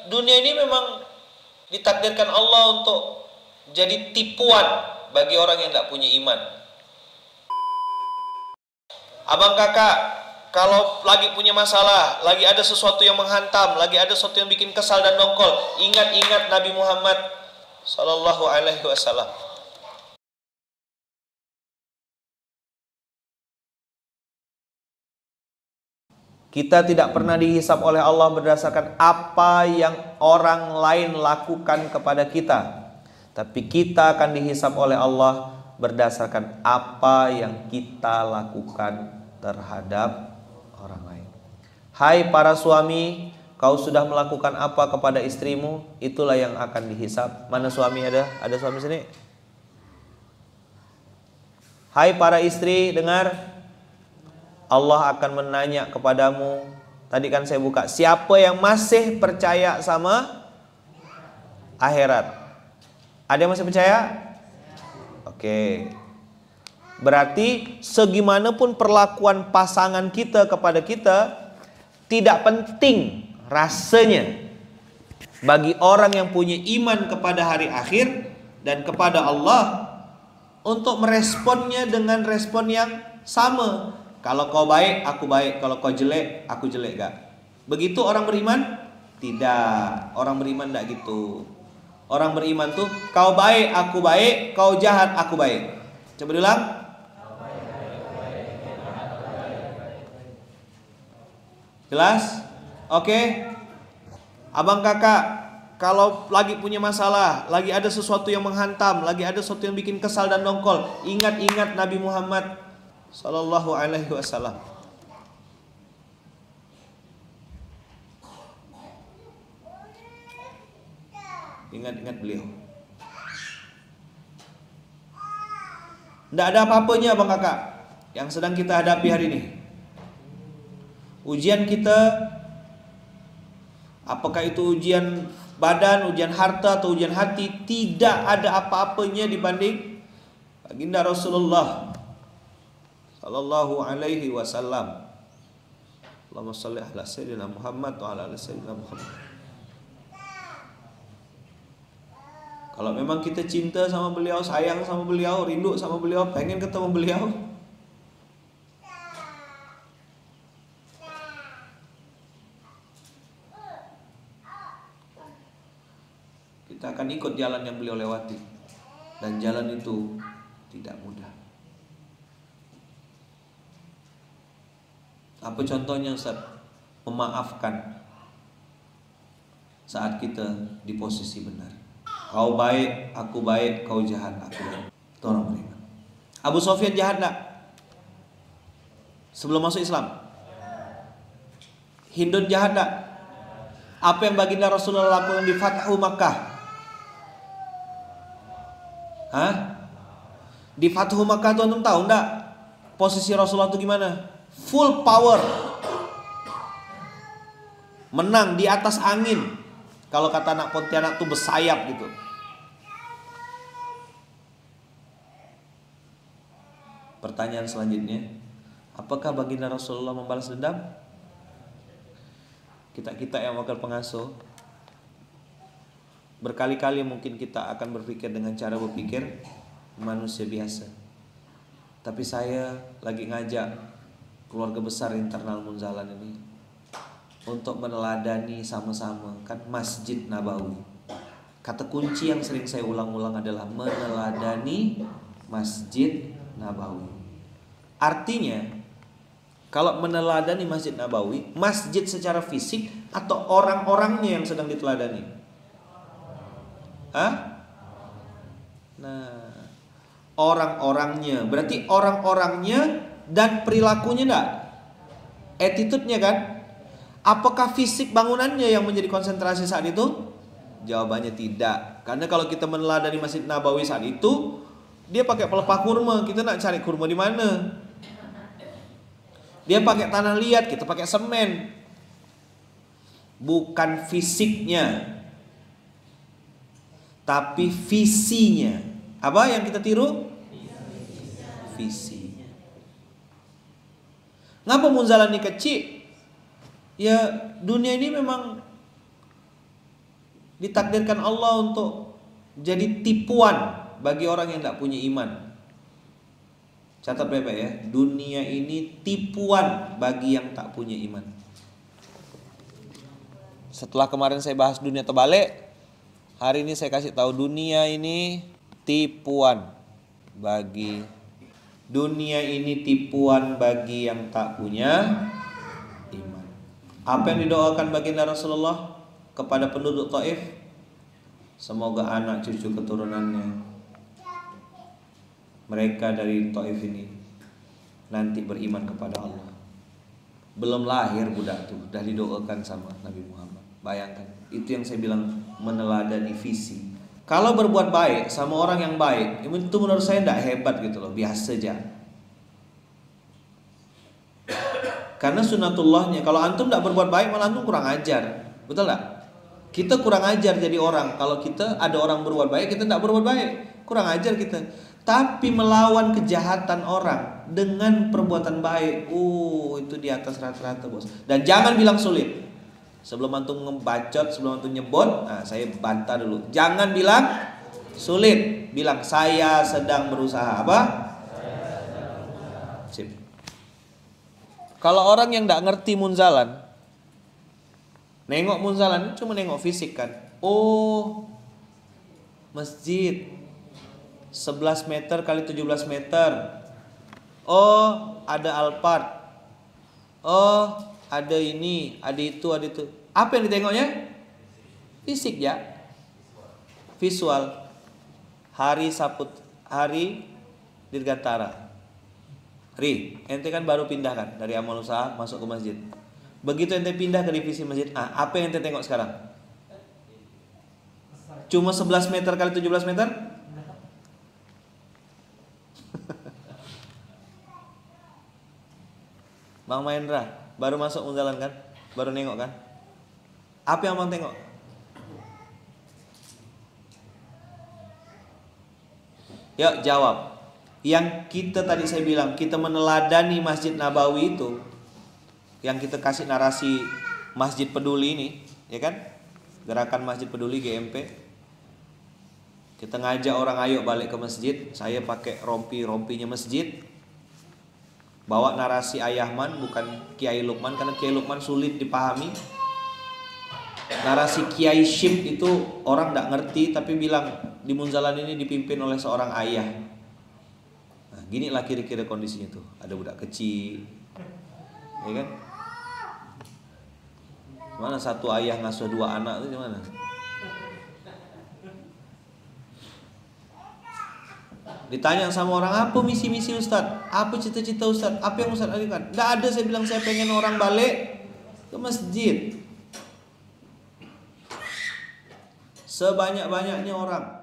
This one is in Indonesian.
dunia ini memang ditakdirkan Allah untuk jadi tipuan bagi orang yang tidak punya iman. Abang kakak, kalau lagi punya masalah, lagi ada sesuatu yang menghantam, lagi ada sesuatu yang bikin kesal dan dongkol, ingat-ingat Nabi Muhammad Sallallahu Alaihi Wasallam. Kita tidak pernah dihisab oleh Allah berdasarkan apa yang orang lain lakukan kepada kita, tapi kita akan dihisab oleh Allah berdasarkan apa yang kita lakukan terhadap orang lain. Hai para suami, kau sudah melakukan apa kepada istrimu, itulah yang akan dihisab. Mana suami ada? Ada suami sini? Hai para istri, dengar, Allah akan menanya kepadamu. Tadi kan saya buka, siapa yang masih percaya sama akhirat? Ada yang masih percaya? Oke. Berarti segimanapun perlakuan pasangan kita kepada kita, tidak penting rasanya bagi orang yang punya iman kepada hari akhir dan kepada Allah untuk meresponnya dengan respon yang sama. Kalau kau baik, aku baik. Kalau kau jelek, aku jelek, gak? Begitu orang beriman? Tidak. Orang beriman tidak gitu. Orang beriman tuh, kau baik, aku baik. Kau jahat, aku baik. Coba diulang. Jelas? Oke. Abang kakak, kalau lagi punya masalah, lagi ada sesuatu yang menghantam, lagi ada sesuatu yang bikin kesal dan dongkol, ingat-ingat Nabi Muhammad Sallallahu Alaihi Wasallam. Ingat-ingat beliau. Tidak ada apa-apanya bang kakak yang sedang kita hadapi hari ini. Ujian kita, apakah itu ujian badan, ujian harta atau ujian hati, tidak ada apa-apanya dibanding baginda Rasulullah Sallallahu Alaihi Wasallam. Allahumma salli ala sayyidina Muhammad wa ala ali sayyidina Muhammad. Kalau memang kita cinta sama beliau, sayang sama beliau, rindu sama beliau, pengen ketemu beliau, kita akan ikut jalan yang beliau lewati. Dan jalan itu tidak mudah. Apa contohnya Ustaz? Memaafkan saat kita di posisi benar. Kau baik, aku baik. Kau jahat, aku jahat. Itu orang beriman. Abu Sufyan jahat tak? Sebelum masuk Islam. Hindun jahat tak? Apa yang baginda Rasulullah lakukan di Fathu Makkah? Hah? Di Fathu Makkah tuh antum tahu enggak? Posisi Rasulullah itu gimana? Full power, menang di atas angin. Kalau kata anak Pontianak tuh bersayap gitu. Pertanyaan selanjutnya, apakah baginda Rasulullah membalas dendam? Kita yang wakil pengasuh, berkali-kali mungkin kita akan berpikir dengan cara berpikir manusia biasa. Tapi saya lagi ngajak keluarga besar internal Munzalan ini untuk meneladani sama-sama kan Masjid Nabawi. Kata kunci yang sering saya ulang-ulang adalah meneladani Masjid Nabawi. Artinya kalau meneladani Masjid Nabawi, masjid secara fisik atau orang-orangnya yang sedang diteladani? Hah? Nah, orang-orangnya. Berarti orang-orangnya dan perilakunya enggak? Attitude-nya kan? Apakah fisik bangunannya yang menjadi konsentrasi saat itu? Jawabannya tidak. Karena kalau kita meneladani Masjid Nabawi saat itu, dia pakai pelepah kurma. Kita nak cari kurma di mana? Dia pakai tanah liat, kita pakai semen. Bukan fisiknya, tapi visinya. Apa yang kita tiru? Visi. Ngapa Munzalan ini kecil? Ya dunia ini memang Ditakdirkan Allah untuk jadi tipuan bagi orang yang tidak punya iman. Catat baik-baik ya, dunia ini tipuan bagi yang tak punya iman. Setelah kemarin saya bahas dunia terbalik, hari ini saya kasih tahu dunia ini tipuan bagi yang tak punya iman. Apa yang didoakan baginda Rasulullah kepada penduduk Taif? Semoga anak cucu keturunannya, mereka dari Taif ini nanti beriman kepada Allah. Belum lahir budak tuh, dah didoakan sama Nabi Muhammad. Bayangkan, itu yang saya bilang meneladani visi. Kalau berbuat baik sama orang yang baik, itu menurut saya tidak hebat gitu loh, biasa aja. Karena sunatullahnya, kalau antum tidak berbuat baik malah antum kurang ajar, betul tak? Kita kurang ajar jadi orang. Kalau kita ada orang berbuat baik, kita tidak berbuat baik, kurang ajar kita. Tapi melawan kejahatan orang dengan perbuatan baik, itu di atas rata-rata bos. Dan jangan bilang sulit. Sebelum antum ngebacot, sebelum antum nyebut, saya bantah dulu. Jangan bilang sulit, bilang saya sedang berusaha. Apa? Sip. Kalau orang yang tidak ngerti munzalan, nengok munzalan cuma nengok fisik kan. Oh, masjid 11 meter kali 17 meter. Oh, ada Alphard. Oh, ada ini, ada itu, ada itu. Apa yang ditengoknya? Fisik ya. Visual. Hari Dirgantara. Ente kan baru pindah kan dari amal usaha masuk ke masjid. Begitu ente pindah ke divisi masjid, apa yang ente tengok sekarang? Cuma 11 meter kali 17 meter? Bang Mahendra baru masuk munzalan kan? Baru nengok kan? Apa yang abang tengok? Yuk jawab. Yang kita tadi saya bilang, kita meneladani Masjid Nabawi itu, yang kita kasih narasi Masjid Peduli ini, ya kan? Gerakan Masjid Peduli GMP. Kita ngajak orang ayo balik ke masjid. Saya pakai rompinya masjid. Bawa narasi Ayahman bukan Kiai Lukman, karena Kiai Lukman sulit dipahami. Narasi Kiai Syib itu orang tidak ngerti, tapi bilang di munzalan ini dipimpin oleh seorang ayah. Nah, ginilah kira-kira kondisinya tuh. Ada budak kecil, ya kan? Mana satu ayah ngasuh 2 anak itu gimana? Ditanya sama orang, apa misi-misi Ustadz? Apa cita-cita Ustadz? Apa yang Ustadz lakukan? Tidak ada, saya bilang saya pengen orang balik ke masjid. Sebanyak-banyaknya orang